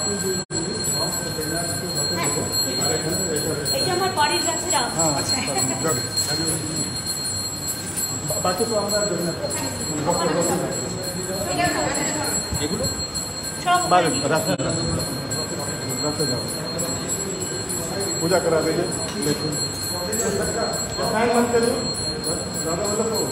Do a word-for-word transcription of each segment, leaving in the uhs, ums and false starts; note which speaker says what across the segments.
Speaker 1: এটা আমার বাড়ির কাছে বাকি তো আমরা এগুলো সব रास्ते रास्ते जाओ पूजा करा देंगे लेकिन फैन बंद कर दो ज़्यादा मतलब तो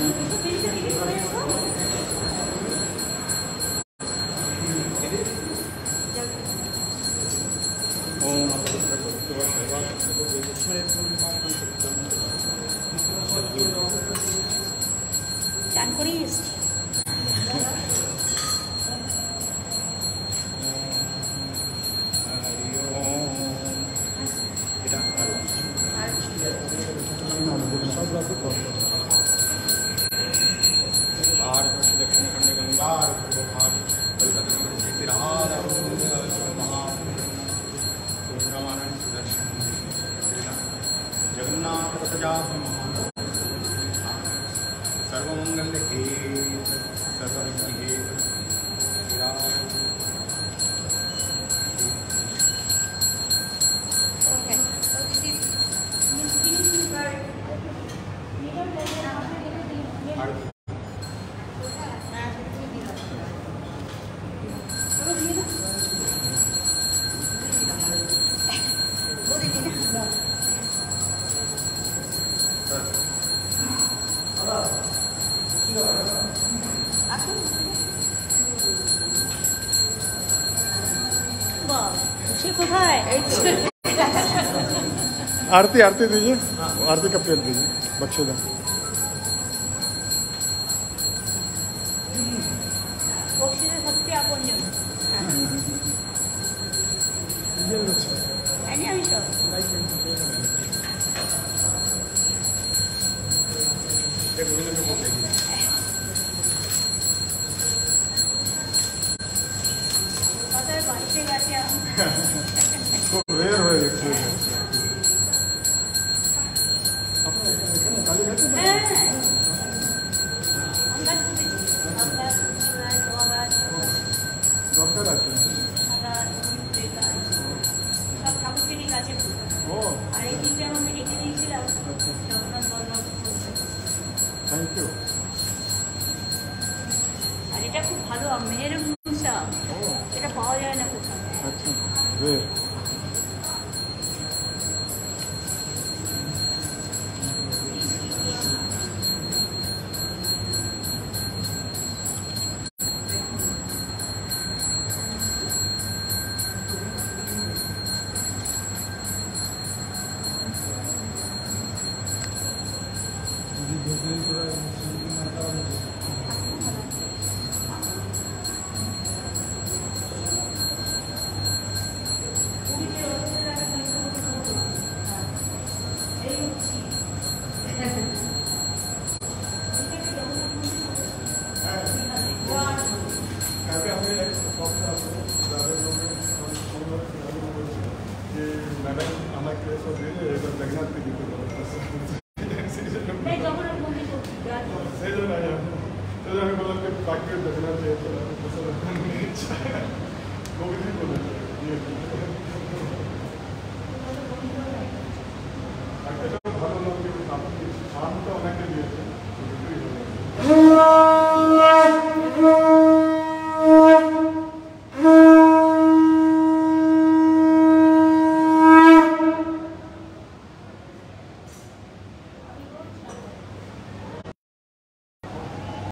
Speaker 1: চান করেই এসছি दक्षिण खंड गंगार जगन्नाथ प्रजा सर्वमंगल हे सर्वरिद्धि हे आरती आरती दीजिए आरती का प्लेट दीजिए बख्शेदा थैंक यू আর এটা খুব ভালো আমের মুসা এটা পাওয়া যায় না কোথাও আচ্ছা বেশ Gracias.